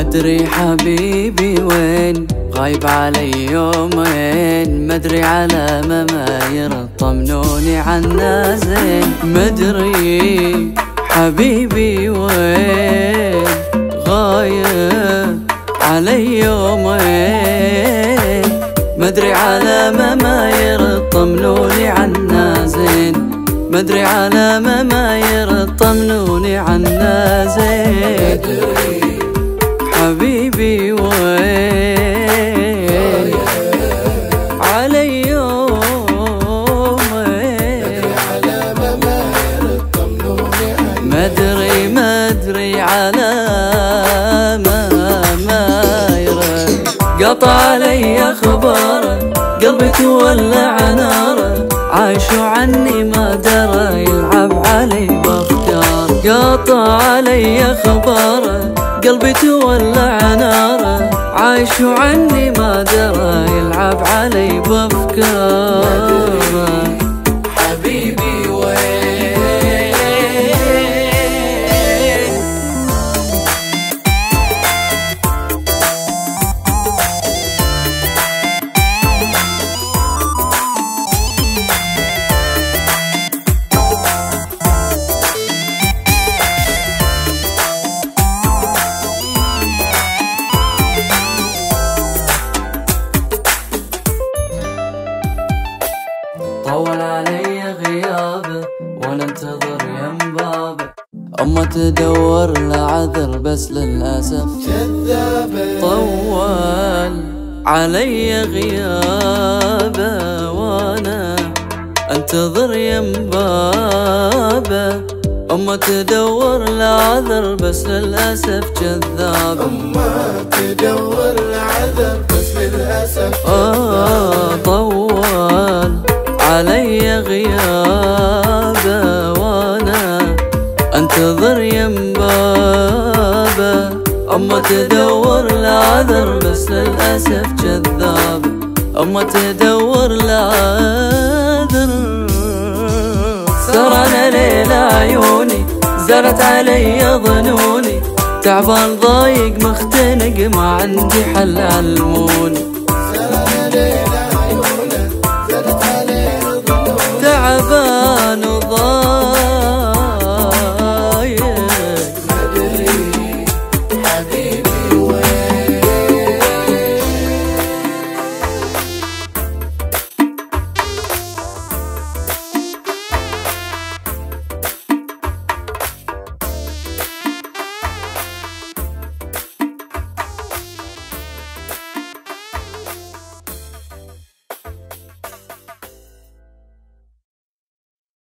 مدري حبيبي وين، غايب علي يومين، مدري على مماير طمنوني عنا زين. مدري حبيبي وين، غايب علي يومين، مدري على مماير طمنوني عنا زين، مدري على مماير طمنوني عنا زين. مدري حبيبي وين، علي يومين، على مماير طمنوني عنا. مدري على مماير، قطع علي اخباره، قلبي تولع ناره، عايش عني ما درى، يلعب علي بافكار. قطع علي اخباره، قلبي تولع ناره، عايش عني ما درى، يلعب علي بافكار. حبيبي وين، طول علي غيابه وانا انتظر يم بابه، اما تدور لعذر بس للاسف كذابة. طول علي غيابه وانا انتظر يم بابه، اما تدور لعذر بس للاسف كذابه. أما تدور لعذر بس للأسف طول علي غيابه وانا انتظر يم بابه، اما تدور لعذر بس للاسف كذابه، اما تدور لعذر. سرنا ليل عيوني، زرت علي ظنوني، تعبان ضايق مختنق ما عندي حل علموني. سرنا ليل